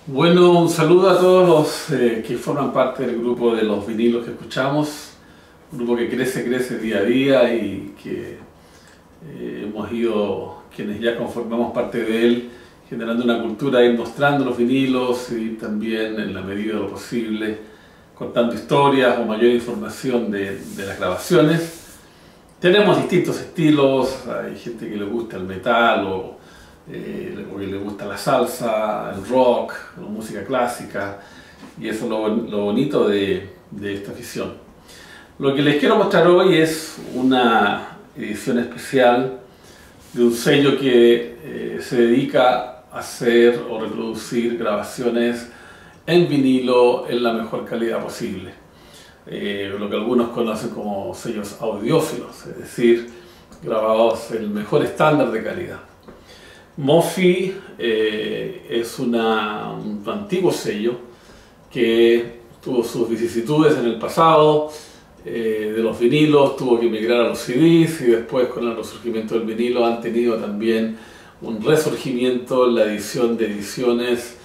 Bueno, un saludo a todos los que forman parte del grupo de los vinilos que escuchamos, un grupo que crece día a día y que hemos ido, quienes ya conformamos parte de él, generando una cultura, ir mostrando los vinilos y también en la medida de lo posible contando historias o mayor información de las grabaciones. Tenemos distintos estilos, hay gente que le gusta el metal o que le gusta la salsa, el rock, la música clásica, y eso es lo bonito de esta afición. Lo que les quiero mostrar hoy es una edición especial de un sello que se dedica a hacer o reproducir grabaciones en vinilo en la mejor calidad posible. Lo que algunos conocen como sellos audiófilos, es decir, grabados en el mejor estándar de calidad. Mofi es un antiguo sello que tuvo sus vicisitudes en el pasado, de los vinilos tuvo que migrar a los CDs y después con el resurgimiento del vinilo han tenido también un resurgimiento en la edición de ediciones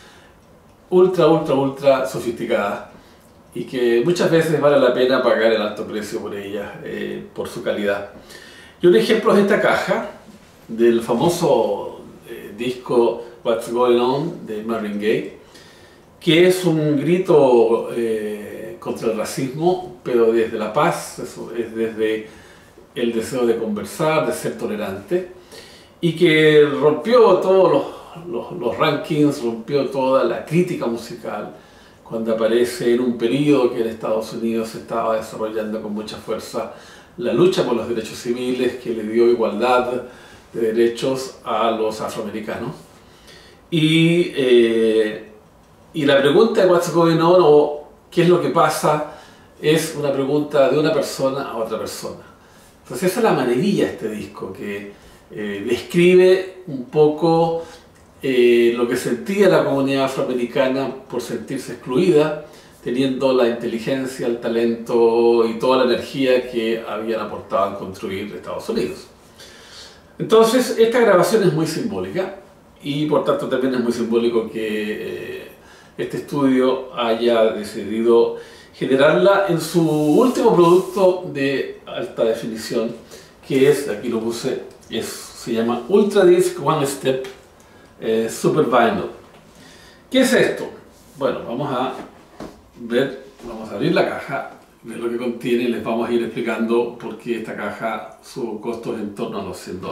ultra sofisticadas y que muchas veces vale la pena pagar el alto precio por ellas, por su calidad. Y un ejemplo es esta caja del famoso disco What's Going On de Marvin Gaye, que es un grito contra el racismo, pero desde la paz, es desde el deseo de conversar, de ser tolerante, y que rompió todos los rankings, rompió toda la crítica musical, cuando aparece en un periodo que en Estados Unidos se estaba desarrollando con mucha fuerza la lucha por los derechos civiles, que le dio igualdad de derechos a los afroamericanos. Y la pregunta de What's Going On o qué es lo que pasa es una pregunta de una persona a otra persona. Entonces esa es la maravilla de este disco, que describe un poco lo que sentía la comunidad afroamericana por sentirse excluida, teniendo la inteligencia, el talento y toda la energía que habían aportado a construir Estados Unidos. Entonces, esta grabación es muy simbólica y por tanto también es muy simbólico que este estudio haya decidido generarla en su último producto de alta definición, que es, aquí lo puse, se llama Ultradisc One Step Super Vinyl. ¿Qué es esto? Bueno, vamos a abrir la caja, ver lo que contiene y les vamos a ir explicando por qué esta caja, su costo es en torno a los $100.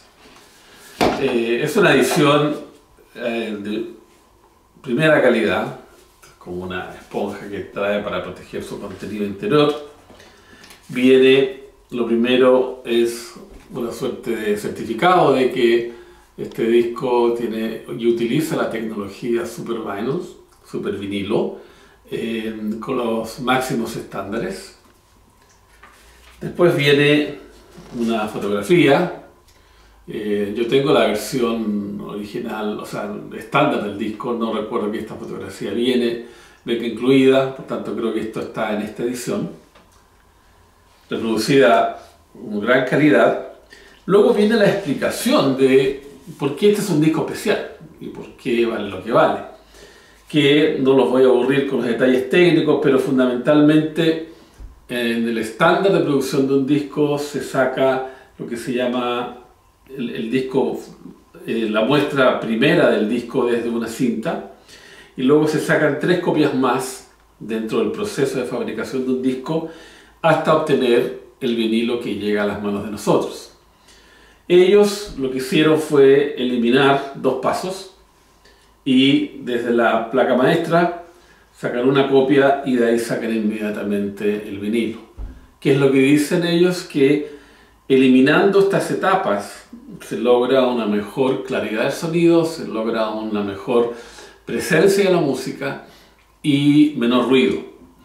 Es una edición de primera calidad, como una esponja que trae para proteger su contenido interior. Viene, lo primero es una suerte de certificado de que este disco tiene y utiliza la tecnología Super Vinyl, Super Vinilo, con los máximos estándares. Después viene una fotografía. Yo tengo la versión original, o sea, estándar del disco, no recuerdo que esta fotografía venga incluida, por tanto creo que esto está en esta edición, reproducida con gran calidad. Luego viene la explicación de por qué este es un disco especial y por qué vale lo que vale, que no los voy a aburrir con los detalles técnicos, pero fundamentalmente en el estándar de producción de un disco se saca lo que se llama el disco, la muestra primera del disco desde una cinta, y luego se sacan 3 copias más dentro del proceso de fabricación de un disco hasta obtener el vinilo que llega a las manos de nosotros. Ellos lo que hicieron fue eliminar 2 pasos y desde la placa maestra sacan una copia y de ahí sacan inmediatamente el vinilo. ¿Qué es lo que dicen ellos? Que eliminando estas etapas se logra una mejor claridad del sonido, se logra una mejor presencia de la música y menor ruido.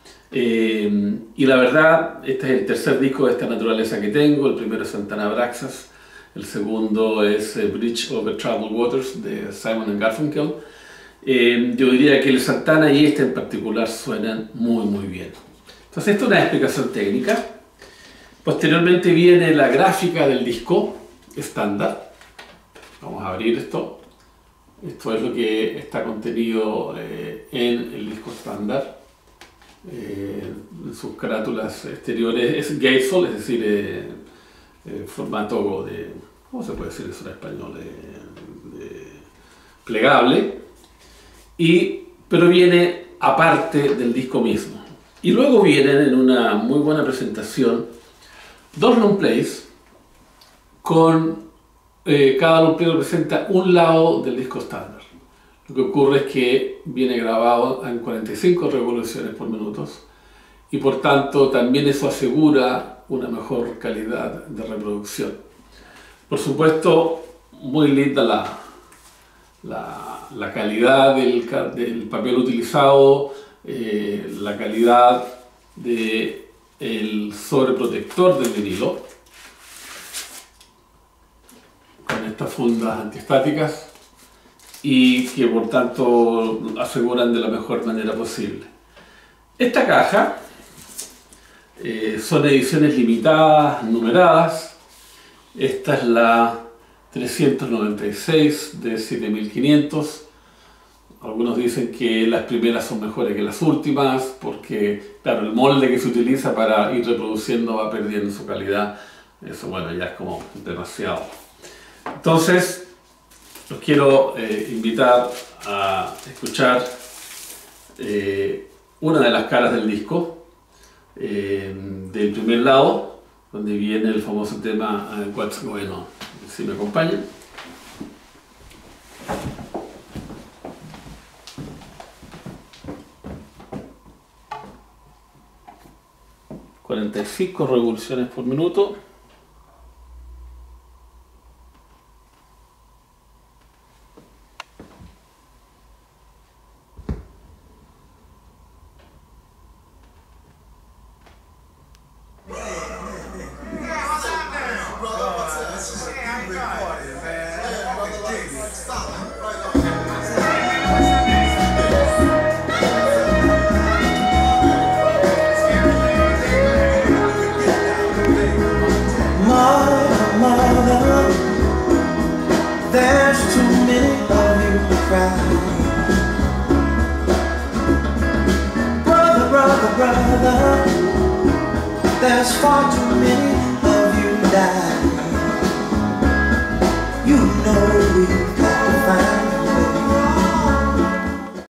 Y la verdad, este es el tercer disco de esta naturaleza que tengo. El primero es Santana Abraxas, el segundo es Bridge Over Troubled Waters de Simon & Garfunkel. Yo diría que el Santana y este en particular suenan muy bien. Entonces esto es una explicación técnica. Posteriormente viene la gráfica del disco estándar. Vamos a abrir esto. Esto es lo que está contenido en el disco estándar. En sus carátulas exteriores es gatefold, es decir, formato de, ¿cómo se puede decir eso en español? De plegable, pero viene aparte del disco mismo. Y luego vienen en una muy buena presentación dos long plays con cada long play representa un lado del disco estándar. Lo que ocurre es que viene grabado en 45 revoluciones por minuto y por tanto también eso asegura una mejor calidad de reproducción. Por supuesto, muy linda la calidad del papel utilizado, la calidad del sobreprotector del vinilo, con estas fundas antiestáticas y que por tanto aseguran de la mejor manera posible. Esta caja son ediciones limitadas, numeradas. Esta es la 396 de 7500. Algunos dicen que las primeras son mejores que las últimas porque, claro, el molde que se utiliza para ir reproduciendo va perdiendo su calidad. Eso, bueno, ya es como demasiado. Entonces, los quiero invitar a escuchar una de las caras del disco, del primer lado, donde viene el famoso tema What's Going On. Si me acompañan. ...45 revoluciones por minuto. There's too many of you to cry. Brother, brother, brother, there's far too many of you die. You know we